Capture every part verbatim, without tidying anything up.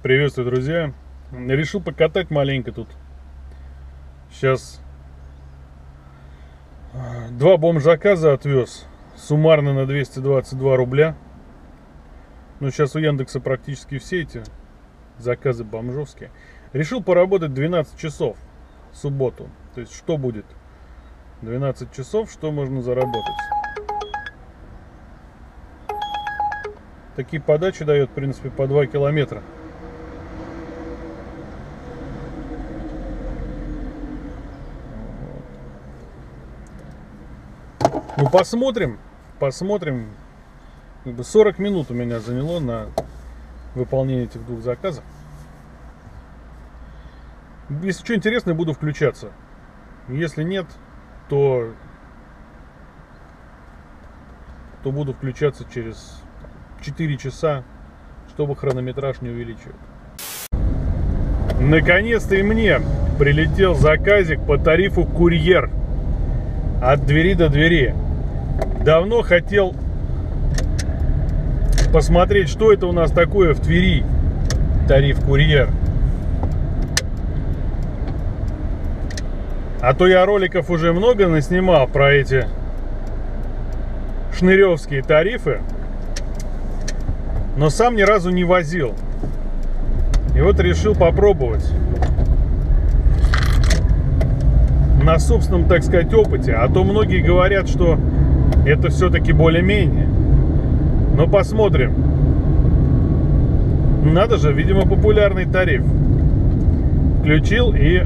Приветствую, друзья. Решил покатать маленько тут. Сейчас два бомж-заказа отвез. Суммарно на двести двадцать два рубля. Ну, сейчас у Яндекса практически все эти заказы бомжовские. Решил поработать двенадцать часов в субботу. То есть, что будет? двенадцать часов, что можно заработать? Такие подачи дает, в принципе, по два километра. Ну, посмотрим, посмотрим. Как бы сорок минут у меня заняло на выполнение этих двух заказов. Если что интересное, буду включаться. Если нет, то, то буду включаться через четыре часа, чтобы хронометраж не увеличивать. Наконец-то и мне прилетел заказик по тарифу курьер. От двери до двери. Давно хотел посмотреть, что это у нас такое в Твери. Тариф курьер. А то я роликов уже много наснимал про эти шныревские тарифы, но сам ни разу не возил. И вот решил попробовать на собственном, так сказать, опыте. А то многие говорят, что это все-таки более-менее. Но посмотрим. Надо же, видимо, популярный тариф. Включил и,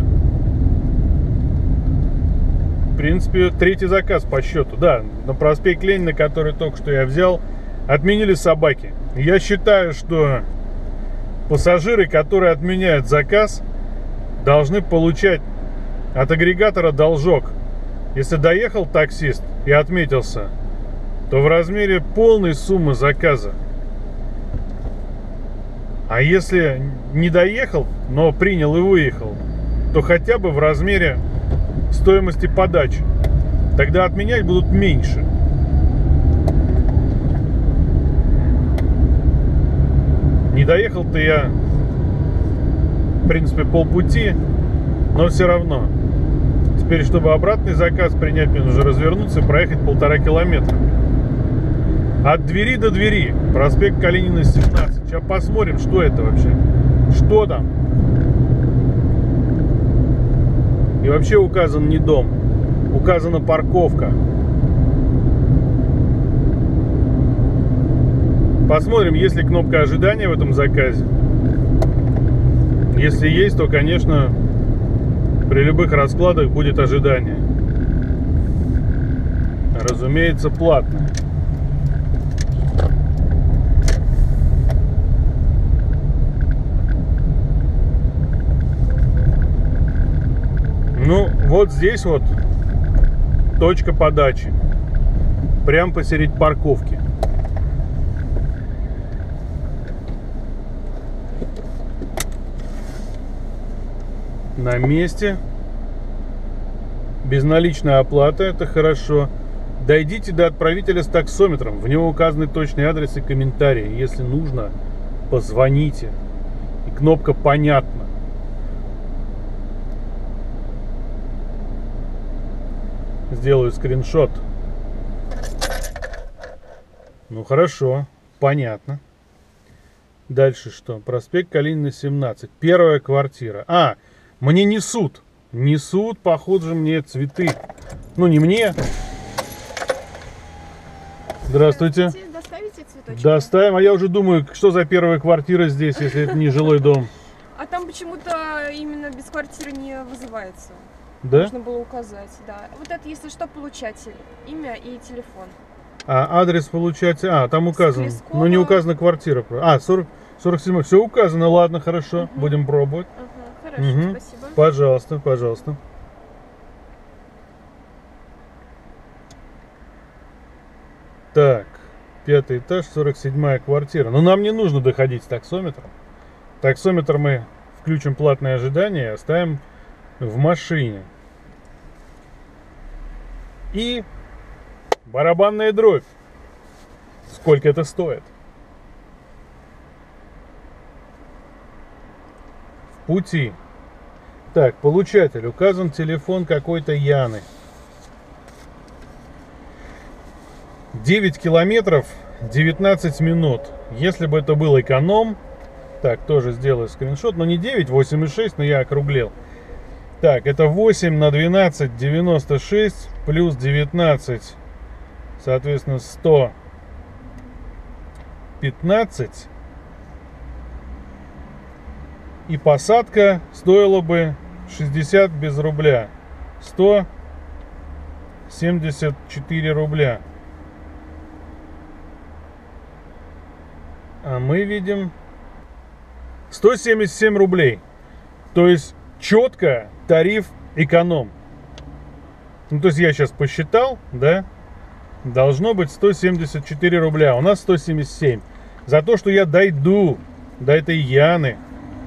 в принципе, третий заказ по счету. Да, на проспект Ленина, который только что я взял, отменили собаки. Я считаю, что пассажиры, которые отменяют заказ, должны получать от агрегатора должок. Если доехал таксист и отметился, то в размере полной суммы заказа. А если не доехал, но принял и выехал, то хотя бы в размере стоимости подачи. Тогда отменять будут меньше. Не доехал-то я, в принципе, полпути, но все равно. Теперь, чтобы обратный заказ принять, мне нужно развернуться и проехать полтора километра. От двери до двери. Проспект Калинина, семнадцать. Сейчас посмотрим, что это вообще. Что там. И вообще указан не дом. Указана парковка. Посмотрим, есть ли кнопка ожидания в этом заказе. Если есть, то, конечно, при любых раскладах будет ожидание. Разумеется, платное. Ну, вот здесь вот точка подачи. Прямо посередине парковки. На месте. Безналичная оплата, это хорошо. Дойдите до отправителя с таксометром. В него указаны точный адрес и комментарии. Если нужно, позвоните. И кнопка «Понятно». Сделаю скриншот. Ну хорошо, понятно. Дальше что? Проспект Калинина, семнадцать. Первая квартира. А, мне несут. Несут, походу, мне цветы. Ну, не мне. Здравствуйте. Доставите цветочки? Доставим. А я уже думаю, что за первая квартира здесь, если это не жилой дом. А там почему-то именно без квартиры не вызывается. Да? Нужно было указать, да. Вот это, если что, получатель. Имя и телефон. А адрес получателя... А, там указан. Склескова. Но не указана квартира. А, сорок, сорок семь. Все указано. Ладно, хорошо. Угу. Будем пробовать. Ага, хорошо, Угу. спасибо. Пожалуйста, пожалуйста. Так, пятый этаж, сорок седьмая квартира. Но нам не нужно доходить с таксометром. Таксометр мы включим платное ожидание и оставим в машине. И барабанная дробь. Сколько это стоит? пути. Так, получатель. Указан телефон какой-то Яны. девять километров, девятнадцать минут. Если бы это был эконом... Так, тоже сделаю скриншот. Но не девять, восемь и шесть, но я округлил. Так, это восемь на двенадцать, девяносто шесть. Плюс девятнадцать. Соответственно, сто пятнадцать. И посадка стоила бы шестьдесят без рубля. сто семьдесят четыре рубля. А мы видим сто семьдесят семь рублей. То есть четко тариф эконом. Ну, то есть я сейчас посчитал, да? Должно быть сто семьдесят четыре рубля. У нас сто семьдесят семь. За то, что я дойду до этой Яны,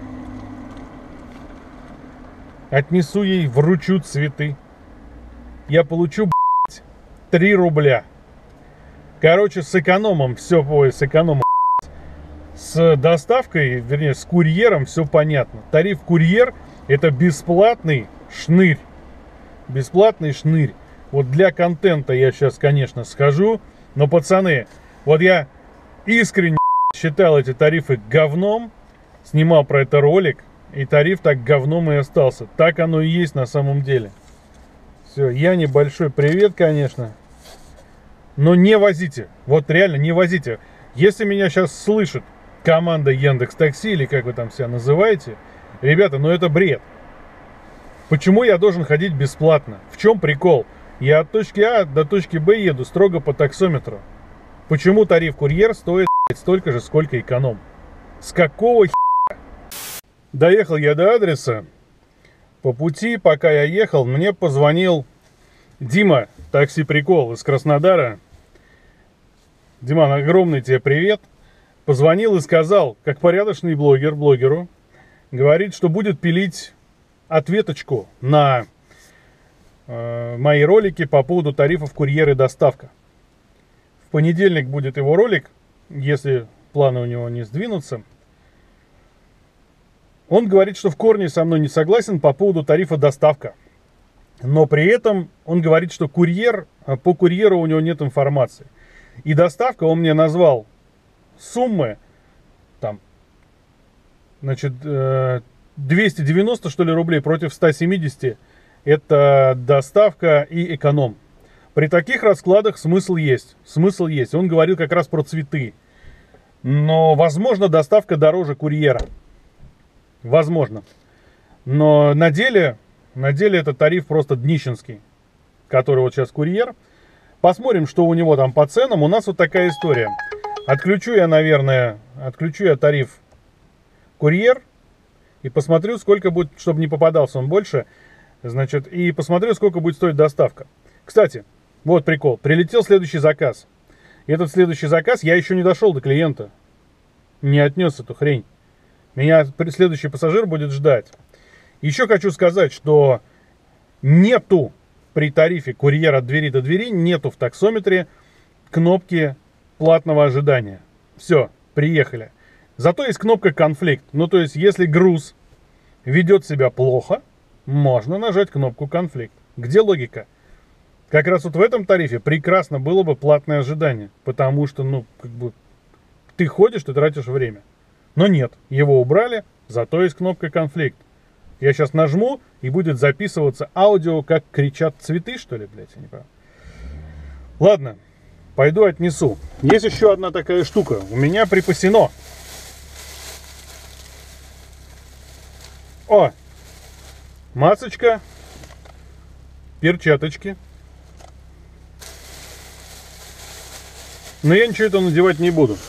отнесу ей, вручу цветы, я получу, блядь, три рубля. Короче, с экономом все, ой, с экономом, с доставкой, вернее, с курьером все понятно. Тариф курьер — это бесплатный шнырь. Бесплатный шнырь. Вот для контента я сейчас, конечно, схожу. Но, пацаны, вот я искренне считал эти тарифы говном. Снимал про это ролик. И тариф так говном и остался. Так оно и есть на самом деле. Все, я небольшой привет, конечно. Но не возите. Вот реально не возите. Если меня сейчас слышит команда Яндекс.Такси, или как вы там себя называете, ребята, ну это бред. Почему я должен ходить бесплатно? В чем прикол? Я от точки А до точки Б еду строго по таксометру. Почему тариф курьер стоит, блядь, столько же, сколько эконом? С какого хера? Доехал я до адреса. По пути, пока я ехал, мне позвонил Дима, такси Прикол из Краснодара. Диман, огромный тебе привет. Позвонил и сказал, как порядочный блогер блогеру, говорит, что будет пилить ответочку на э, мои ролики по поводу тарифов курьер и доставка. В понедельник будет его ролик, если планы у него не сдвинутся. Он говорит, что в корне со мной не согласен по поводу тарифа доставка. Но при этом он говорит, что курьер, по курьеру у него нет информации. И доставка, он мне назвал суммы, там, значит, двести девяносто, что ли, рублей против ста семидесяти. Это доставка и эконом. При таких раскладах смысл есть. Смысл есть. Он говорил как раз про цветы. Но, возможно, доставка дороже курьера. Возможно. Но на деле, на деле это тариф просто днищенский, который вот сейчас курьер. Посмотрим, что у него там по ценам. У нас вот такая история. Отключу я, наверное, отключу я тариф курьер. И посмотрю, сколько будет, чтобы не попадался он больше. Значит, и посмотрю, сколько будет стоить доставка. Кстати, вот прикол. Прилетел следующий заказ. И этот следующий заказ, я еще не дошел до клиента. Не отнес эту хрень. Меня следующий пассажир будет ждать. Еще хочу сказать, что нету при тарифе курьер от двери до двери, нету в таксометре кнопки платного ожидания. Все, приехали. Зато есть кнопка конфликт. Ну, то есть, если груз ведет себя плохо, можно нажать кнопку конфликт. Где логика? Как раз вот в этом тарифе прекрасно было бы платное ожидание. Потому что, ну, как бы, ты ходишь, ты тратишь время. Но нет, его убрали, зато есть кнопка конфликт. Я сейчас нажму, и будет записываться аудио, как кричат цветы, что ли, блядь, я не понимаю. Ладно, пойду отнесу. Есть еще одна такая штука. У меня припасено. О! Масочка. Перчаточки. Но я ничего этого надевать не буду.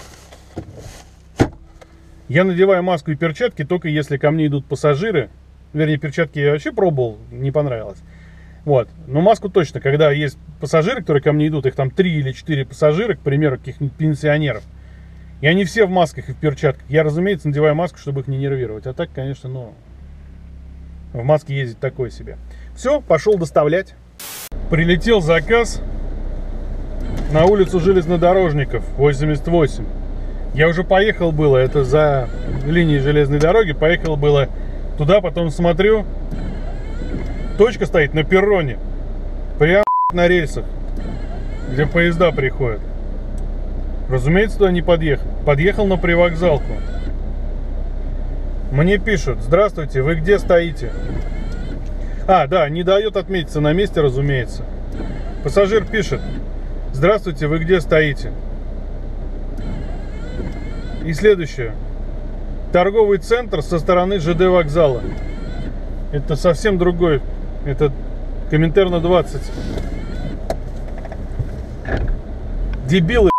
Я надеваю маску и перчатки только если ко мне идут пассажиры. Вернее, перчатки я вообще пробовал, не понравилось. Вот. Но маску точно, когда есть пассажиры, которые ко мне идут, их там три или четыре пассажира, к примеру, каких-нибудь пенсионеров. И они все в масках и в перчатках. Я, разумеется, надеваю маску, чтобы их не нервировать. А так, конечно, ну, в маске ездить такое себе. Все, пошел доставлять. Прилетел заказ на улицу Железнодорожников, восемьдесят восемь. Я уже поехал было, это за линией железной дороги, поехал было туда, потом смотрю, точка стоит на перроне, прямо на рельсах, где поезда приходят. Разумеется, туда не подъехал. Подъехал на привокзалку. Мне пишут: здравствуйте, вы где стоите? А, да, не дает отметиться на месте, разумеется. Пассажир пишет: здравствуйте, вы где стоите? И следующее. Торговый центр со стороны ЖД вокзала. Это совсем другой. Это Коминтерна двадцать. Дебилы.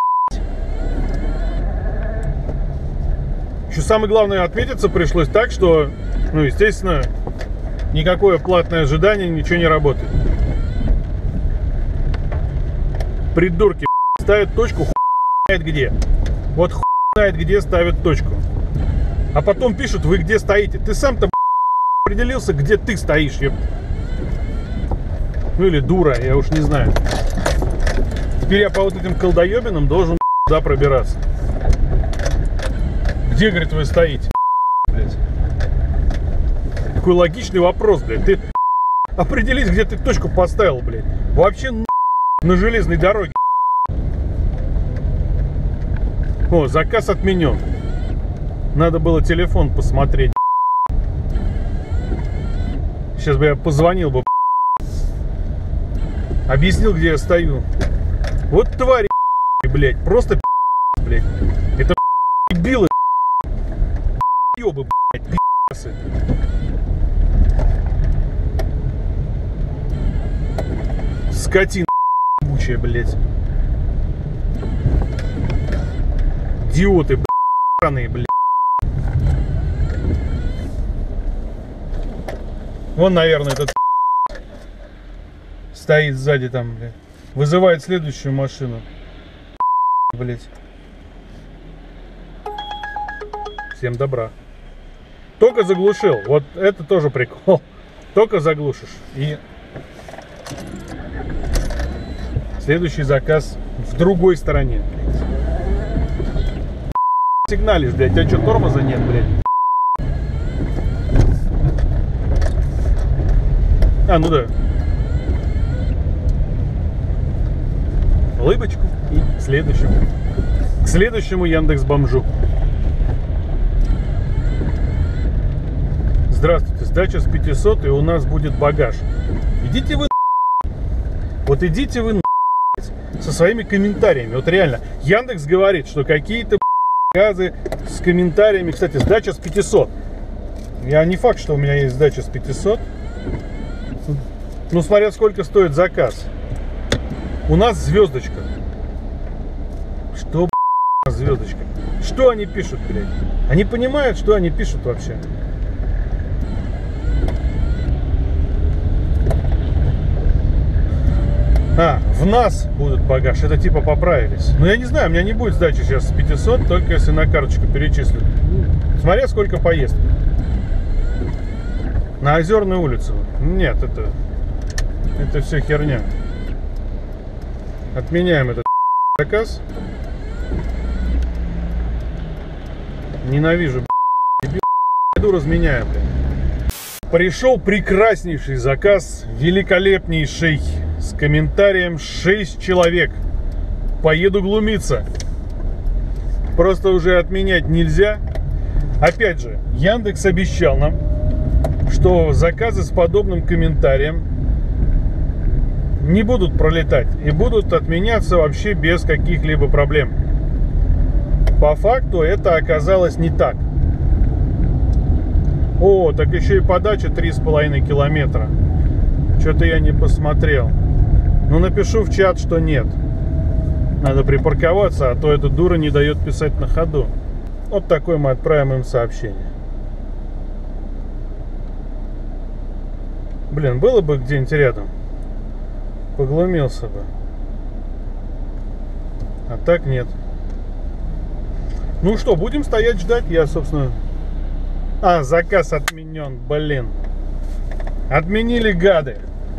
Еще самое главное, отметиться пришлось так, что, ну, естественно, никакое платное ожидание, ничего не работает. Придурки ставят точку, хуй знает где. Вот хуй знает где ставят точку. А потом пишут: вы где стоите? Ты сам-то определился, где ты стоишь, еб... Ну или дура, я уж не знаю. Теперь я по вот этим колдоебинам должен туда пробираться. Где, говорит, вы стоите? Блядь. Такой логичный вопрос, блядь. Ты определись, где ты точку поставил, блядь. Вообще на железной дороге. О, заказ отменен. Надо было телефон посмотреть. Сейчас бы я позвонил бы. Объяснил, где я стою. Вот твари, блядь. Просто, блядь. Это дебилы. Ёбы, блядь, пи***сы. Скотина ебучая, блядь. Идиоты, блядь, блядь. Вон, наверное, этот стоит сзади там, блядь. Вызывает следующую машину. Блядь. Всем добра. Только заглушил. Вот это тоже прикол. Только заглушишь. И следующий заказ в другой стороне. Сигналишь, блядь. У тебя что, тормоза нет, блядь? А, ну да. Лыбочку и к следующему. К следующему Яндекс.Бомжу. Здравствуйте, сдача с пятисот, и у нас будет багаж. Идите вы на... Вот идите вы на... со своими комментариями. Вот реально, Яндекс говорит, что какие-то газы с комментариями. Кстати, сдача с пятисот. Я не факт, что у меня есть сдача с пятисот. Ну, смотря сколько стоит заказ. У нас звездочка. Что, блядь, звездочка? Что они пишут, блядь? Они понимают, что они пишут вообще? А, в нас будут багаж. Это типа поправились. Но я не знаю, у меня не будет сдачи сейчас с пятисот, только если на карточку перечислю. Смотря сколько поездок. На Озерную улицу. Нет, это... Это все херня. Отменяем этот заказ. Ненавижу, блядь. Иду разменяю, блядь. Пришел прекраснейший заказ. Великолепнейший. С комментарием шесть человек. Поеду глумиться. Просто уже отменять нельзя. Опять же, Яндекс обещал нам, что заказы с подобным комментарием не будут пролетать и будут отменяться вообще без каких-либо проблем. По факту это оказалось не так. О, так еще и подача три с половиной километра. Что-то я не посмотрел. Ну, напишу в чат, что нет. Надо припарковаться, а то эта дура не дает писать на ходу. Вот такое мы отправим им сообщение. Блин, было бы где-нибудь рядом, поглумился бы. А так нет. Ну что, будем стоять ждать. Я, собственно... А, заказ отменен, блин. Отменили, гады.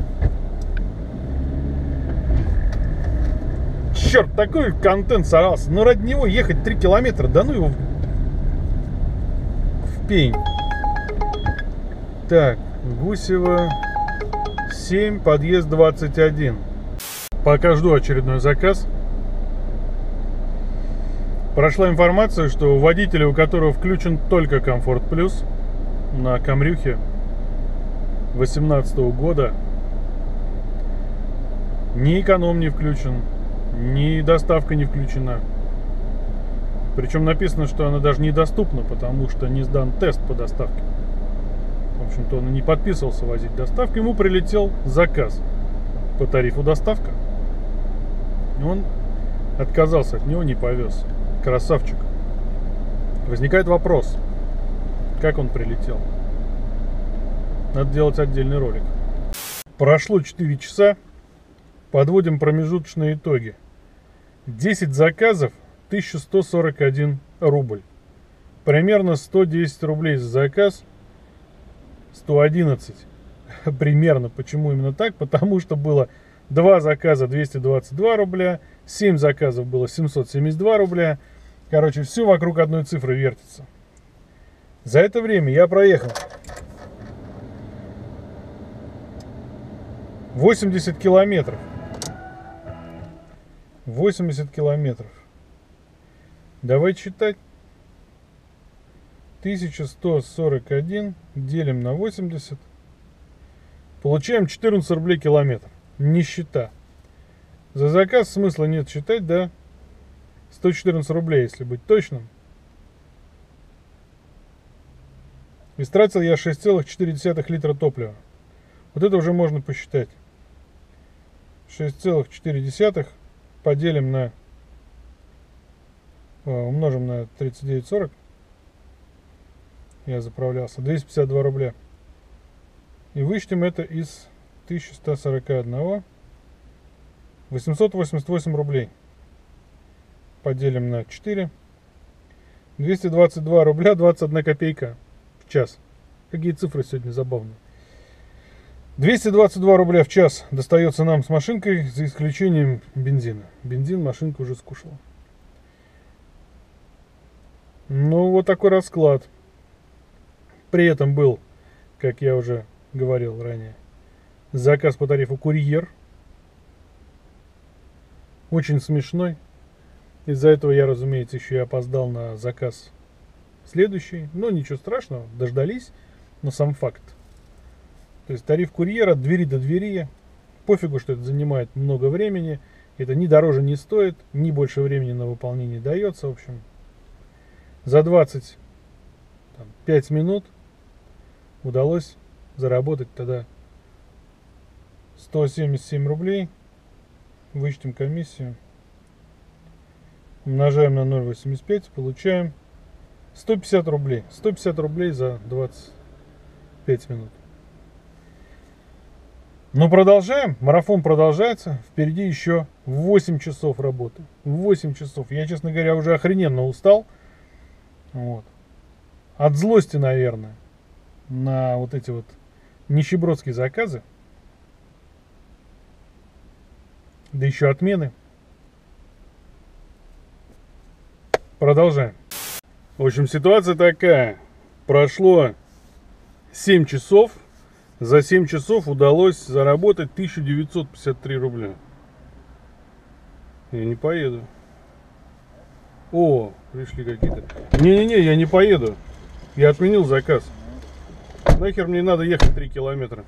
Черт, такой контент сорвался. Но ради него ехать три километра, да ну его в пень. Так, Гусева семь, подъезд двадцать один. Пока жду очередной заказ. Прошла информация, что у водителя, у которого включен только Комфорт Плюс на Камрюхе восемнадцатого года, ни эконом не включен, ни доставка не включена. Причем написано, что она даже недоступна, потому что не сдан тест по доставке. В общем-то, он и не подписывался возить доставку. Ему прилетел заказ по тарифу доставка. И он отказался от него, не повез. Красавчик. Возникает вопрос, как он прилетел. Надо делать отдельный ролик. Прошло четыре часа. Подводим промежуточные итоги. десять заказов, тысяча сто сорок один рубль. Примерно сто десять рублей за заказ. сто одиннадцать. Примерно. Почему именно так? Потому что было два заказа двести двадцать два рубля, семь заказов было семьсот семьдесят два рубля. Короче, все вокруг одной цифры вертится. За это время я проехал восемьдесят километров. восемьдесят километров. Давай читать. тысяча сто сорок один делим на восемьдесят. Получаем четырнадцать рублей километр. Нищета. За заказ смысла нет считать, да? сто четырнадцать рублей, если быть точным. Истратил я шесть целых четыре десятых литра топлива. Вот это уже можно посчитать. шесть целых четыре десятых поделим на... умножим на тридцать девять сорок. Я заправлялся. двести пятьдесят два рубля. И вычтем это из тысячи ста сорока одного. восемьсот восемьдесят восемь рублей. Поделим на четыре. двести двадцать два рубля двадцать одна копейка в час. Какие цифры сегодня забавные. двести двадцать два рубля в час достается нам с машинкой, за исключением бензина. Бензин машинка уже скушала. Ну, вот такой расклад. При этом был, как я уже говорил ранее, заказ по тарифу курьер. Очень смешной. Из-за этого я, разумеется, еще и опоздал на заказ следующий. Но ничего страшного, дождались. Но сам факт. То есть тариф курьера от двери до двери. Пофигу, что это занимает много времени. Это ни дороже не стоит, ни больше времени на выполнение дается. В общем, за двадцать пять минут удалось заработать тогда сто семьдесят семь рублей. Вычтем комиссию. Умножаем на ноль целых восемьдесят пять. Получаем сто пятьдесят рублей. сто пятьдесят рублей за двадцать пять минут. Но продолжаем. Марафон продолжается. Впереди еще восемь часов работы. восемь часов. Я, честно говоря, уже охрененно устал. Вот. От злости, наверное, на вот эти вот нищебродские заказы. Да еще отмены. Продолжаем. В общем, ситуация такая. Прошло семь часов. За семь часов удалось заработать тысячу девятьсот пятьдесят три рубля. Я не поеду. О, пришли какие-то. Не-не-не, я не поеду. Я отменил заказ. Нахер мне надо ехать три километра.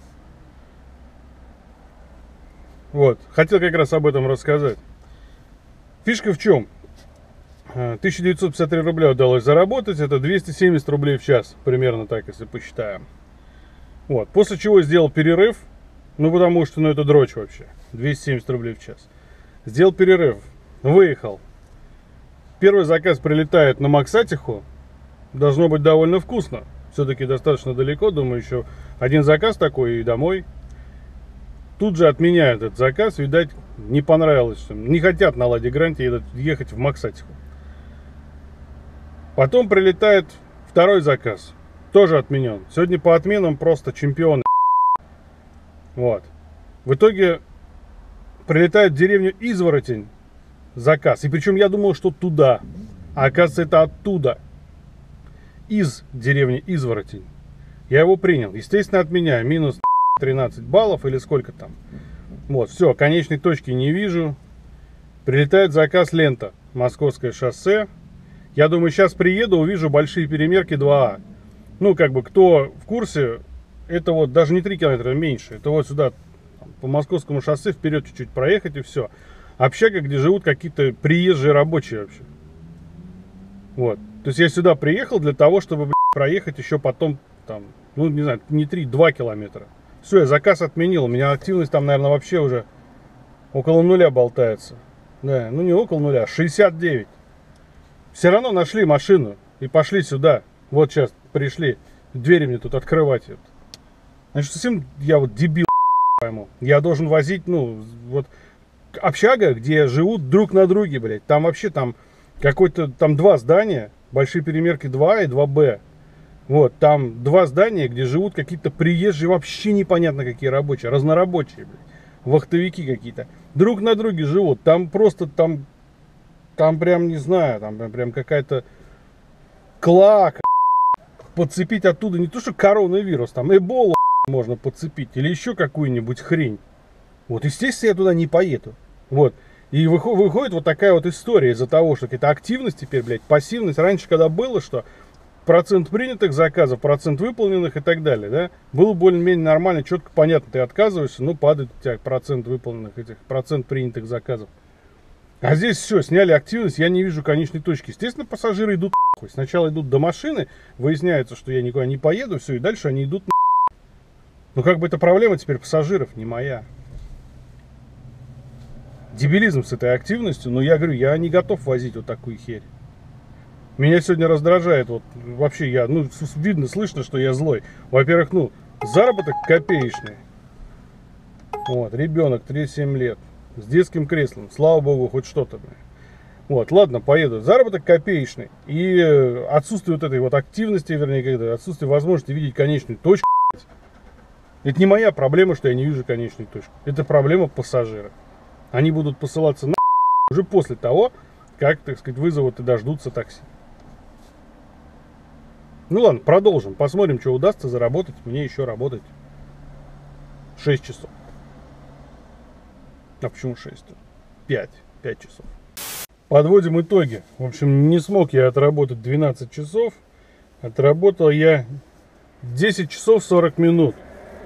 Вот, хотел как раз об этом рассказать. Фишка в чем? тысяча девятьсот пятьдесят три рубля удалось заработать. Это двести семьдесят рублей в час. Примерно так, если посчитаем. Вот, после чего сделал перерыв. Ну, потому что, ну, это дрочь вообще. двести семьдесят рублей в час. Сделал перерыв. Выехал. Первый заказ прилетает на Максатиху. Должно быть довольно вкусно. Все-таки достаточно далеко. Думаю, еще один заказ такой и домой. Тут же отменяют этот заказ. Видать, не понравилось. Не хотят на Ладе Гранте ехать в Максатиху. Потом прилетает второй заказ. Тоже отменен. Сегодня по отменам просто чемпионы. Вот. В итоге прилетает в деревню Изворотень заказ. И причем я думал, что туда. А оказывается, это оттуда. Из деревни Изворотень. Я его принял. Естественно, отменяю. Минус тринадцать баллов или сколько там. Вот, все, конечной точки не вижу. Прилетает заказ лента. Московское шоссе. Я думаю, сейчас приеду, увижу большие перемерки два А. Ну, как бы, кто в курсе, это вот даже не три километра, меньше. Это вот сюда, по Московскому шоссе, вперед чуть-чуть проехать и все. Общага, где живут какие-то приезжие рабочие вообще. Вот. То есть я сюда приехал для того, чтобы, блядь, проехать еще потом, там, ну, не знаю, не три, два километра. Все, я заказ отменил. У меня активность там, наверное, вообще уже около нуля болтается. Да, ну не около нуля, а шестьдесят девять. Все равно нашли машину и пошли сюда. Вот сейчас пришли. Двери мне тут открывать. Значит, совсем я вот дебил пойму. Я должен возить, ну, вот общага, где живут друг на друге, блядь. Там вообще там какой-то, там два здания. Большие перемерки два и два Б. Вот, там два здания, где живут какие-то приезжие, вообще непонятно какие рабочие, разнорабочие, блядь. Вахтовики какие-то. Друг на друге живут. Там просто, там, там прям, не знаю, там прям какая-то клака. Подцепить оттуда не то, что коронавирус, там эболу можно подцепить. Или еще какую-нибудь хрень. Вот, естественно, я туда не поеду. Вот. И выходит вот такая вот история из-за того, что какая-то активность теперь, блядь, пассивность. Раньше, когда было, что процент принятых заказов, процент выполненных и так далее, да, было более-менее нормально, четко, понятно, ты отказываешься, ну, падает у тебя процент выполненных этих, процент принятых заказов. А здесь все, сняли активность, я не вижу конечной точки. Естественно, пассажиры идут нахуй. Сначала идут до машины, выясняется, что я никуда не поеду, все, и дальше они идут нахуй. Ну, как бы это проблема теперь пассажиров, не моя. Дебилизм с этой активностью, но я говорю, я не готов возить вот такую херь. Меня сегодня раздражает, вот вообще я, ну, видно, слышно, что я злой. Во-первых, ну, заработок копеечный. Вот, ребенок, тридцать семь лет, с детским креслом, слава богу, хоть что-то. Вот, ладно, поеду. Заработок копеечный. И отсутствие вот этой вот активности, вернее, когда отсутствие возможности видеть конечную точку. Это не моя проблема, что я не вижу конечную точку. Это проблема пассажира. Они будут посылаться на уже после того, как, так сказать, вызовут и дождутся такси. Ну ладно, продолжим. Посмотрим, что удастся заработать. Мне еще работать шесть часов. А почему шесть? пять. пять часов. Подводим итоги. В общем, не смог я отработать двенадцать часов. Отработал я десять часов сорок минут.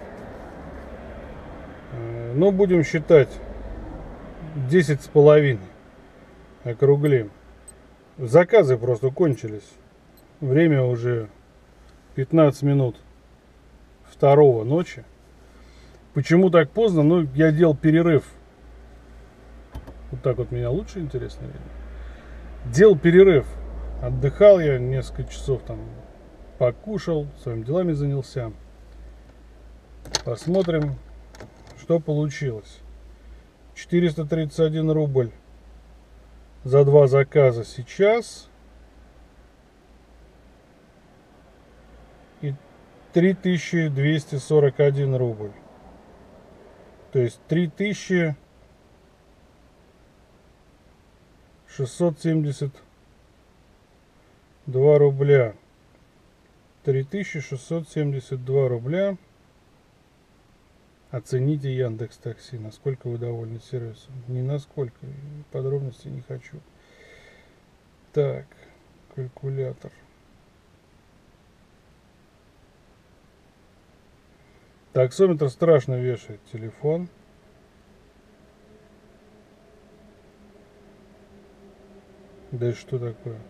Ну, будем считать десять с половиной. Округлим. Заказы просто кончились. Время уже пятнадцать минут второго ночи. Почему так поздно? Ну, я делал перерыв. Вот так вот меня лучше, интересно. Делал перерыв. Отдыхал я несколько часов там. Покушал, своими делами занялся. Посмотрим, что получилось. четыреста тридцать один рубль за два заказа сейчас. И три тысячи двести сорок один рубль. То есть три тысячи шестьсот семьдесят два рубля. три тысячи шестьсот семьдесят два рубля. Оцените Яндекс.Такси, насколько вы довольны сервисом. Ни насколько, подробностей не хочу. Так, калькулятор. Таксометр страшно вешает телефон. Да и что такое?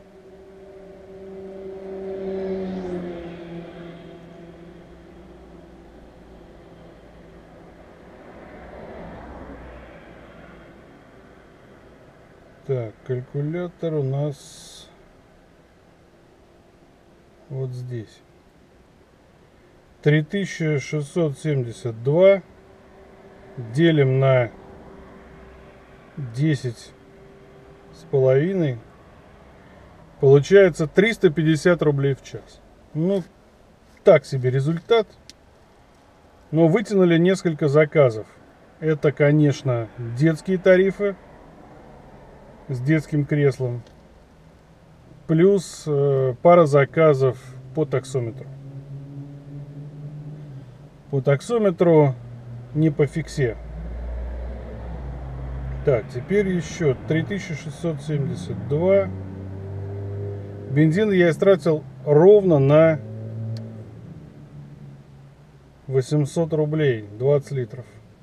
Так, калькулятор у нас вот здесь. три тысячи шестьсот семьдесят два делим на десять с половиной. Получается триста пятьдесят рублей в час. Ну, так себе результат. Но вытянули несколько заказов. Это, конечно, детские тарифы с детским креслом. Плюс э, пара заказов по таксометру. по таксометру, не по фиксе. Так, теперь еще три тысячи шестьсот семьдесят два. Бензин я истратил ровно на восемьсот рублей, двадцать литров.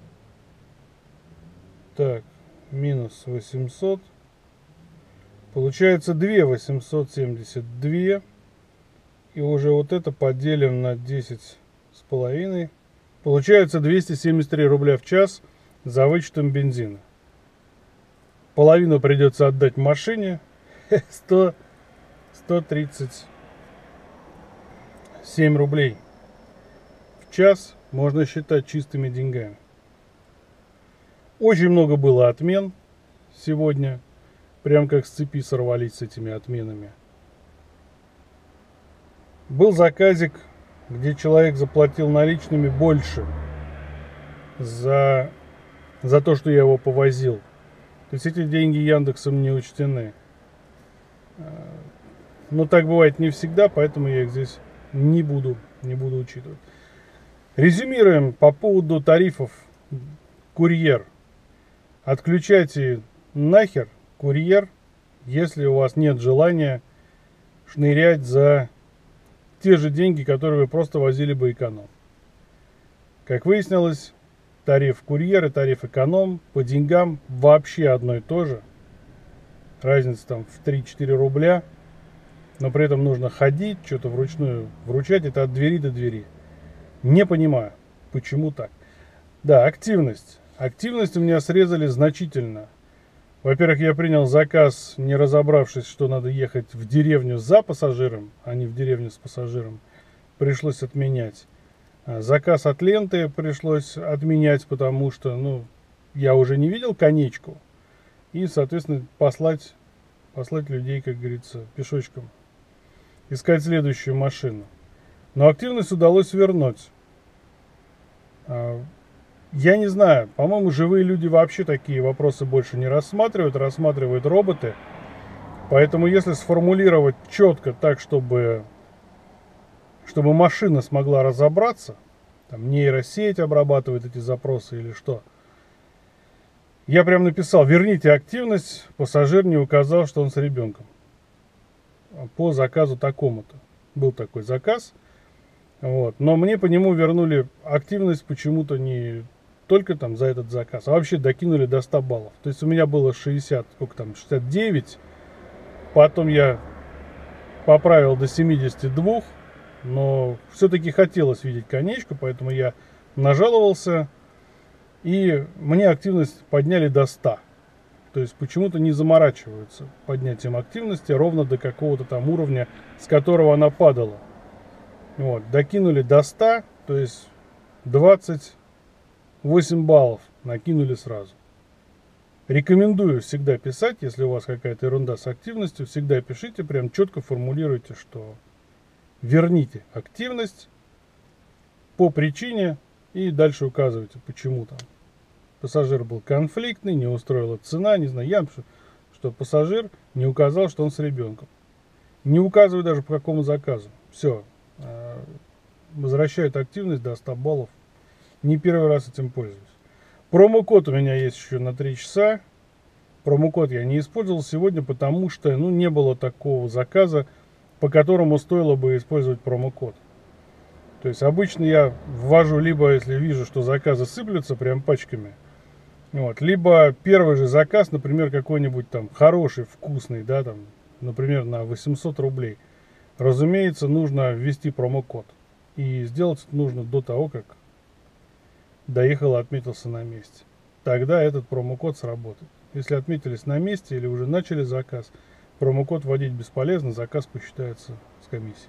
Так, минус восемьсот. Получается две тысячи восемьсот семьдесят два. И уже вот это поделим на десять с половиной. Получается двести семьдесят три рубля в час за вычетом бензина. Половину придется отдать машине. сто, сто тридцать семь рублей в час можно считать чистыми деньгами. Очень много было отмен сегодня. Прям как с цепи сорвались с этими отменами. Был заказик, где человек заплатил наличными больше за, за то, что я его повозил. То есть эти деньги Яндексом не учтены. Но так бывает не всегда, поэтому я их здесь не буду, не буду учитывать. Резюмируем по поводу тарифов. Курьер. Отключайте нахер курьер, если у вас нет желания шнырять за те же деньги, которые вы просто возили бы эконом. Как выяснилось, тариф курьер и тариф эконом по деньгам вообще одно и то же. Разница там в три-четыре рубля, но при этом нужно ходить, что-то вручную вручать, это от двери до двери. Не понимаю, почему так. Да, активность. Активность у меня срезали значительно. Во-первых, я принял заказ, не разобравшись, что надо ехать в деревню за пассажиром, а не в деревню с пассажиром. Пришлось отменять. Заказ от ленты пришлось отменять, потому что, ну, я уже не видел конечку. И, соответственно, послать, послать людей, как говорится, пешочком. Искать следующую машину. Но активность удалось вернуть. Я не знаю, по-моему, живые люди вообще такие вопросы больше не рассматривают, рассматривают роботы. Поэтому если сформулировать четко так, чтобы, чтобы машина смогла разобраться, там нейросеть обрабатывает эти запросы или что, я прям написал: верните активность, пассажир не указал, что он с ребенком. По заказу такому-то. Был такой заказ. Вот. Но мне по нему вернули активность почему-то не только там за этот заказ, а вообще докинули до ста баллов. То есть у меня было шестьдесят, сколько там, шестьдесят девять. Потом я поправил до семидесяти двух. Но все-таки хотелось видеть конечку, поэтому я нажаловался. И мне активность подняли до ста. То есть почему-то не заморачиваются поднятием активности ровно до какого-то там уровня, с которого она падала. Вот, докинули до ста, то есть двадцать восемь баллов накинули сразу. Рекомендую всегда писать, если у вас какая-то ерунда с активностью, всегда пишите, прям четко формулируйте, что верните активность по причине и дальше указывайте, почему там. Пассажир был конфликтный, не устроила цена, не знаю, я напишу, что пассажир не указал, что он с ребенком. Не указываю даже по какому заказу. Все. Возвращают активность до ста баллов. Не первый раз этим пользуюсь. Промокод у меня есть еще на три часа. Промокод я не использовал сегодня, потому что ну, не было такого заказа, по которому стоило бы использовать промокод. То есть обычно я ввожу, либо если вижу, что заказы сыплются прям пачками, вот, либо первый же заказ, например, какой-нибудь там хороший, вкусный, да, там, например, на восемьсот рублей. Разумеется, нужно ввести промокод. И сделать это нужно до того, как доехал и отметился на месте. Тогда этот промокод сработает. Если отметились на месте или уже начали заказ, промокод вводить бесполезно, заказ посчитается с комиссией.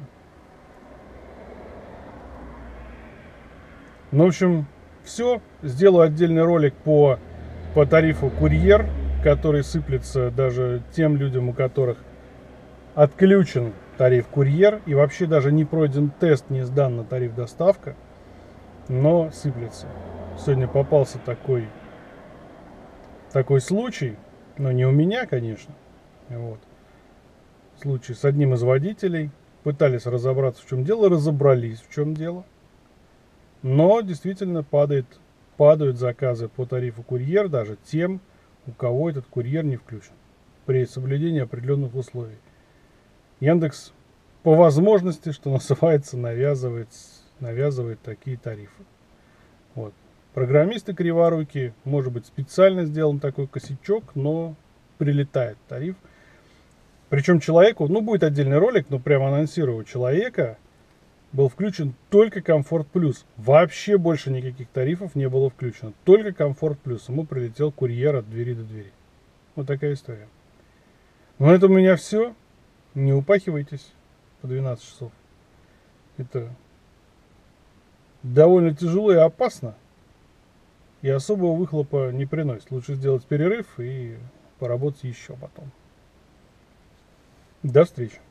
Ну, в общем, все. Сделаю отдельный ролик по, по тарифу курьер, который сыплется даже тем людям, у которых отключен тариф курьер и вообще даже не пройден тест, не сдан на тариф доставка, но сыплется. Сегодня попался такой, такой случай, но не у меня, конечно. Вот. Случай с одним из водителей. Пытались разобраться, в чем дело, разобрались, в чем дело. Но действительно падает, падают заказы по тарифу курьер даже тем, у кого этот курьер не включен, при соблюдении определенных условий. Яндекс по возможности, что называется, навязывает, навязывает такие тарифы. Вот. Программисты криворукие, может быть, специально сделан такой косячок, но прилетает тариф. Причем человеку, ну будет отдельный ролик, но прямо анонсирую, у человека был включен только Комфорт Плюс. Вообще больше никаких тарифов не было включено. Только Комфорт Плюс. Ему прилетел курьер от двери до двери. Вот такая история. На этом у меня все. Не упахивайтесь по двенадцать часов. Это довольно тяжело и опасно. И особого выхлопа не приносит. Лучше сделать перерыв и поработать еще потом. До встречи.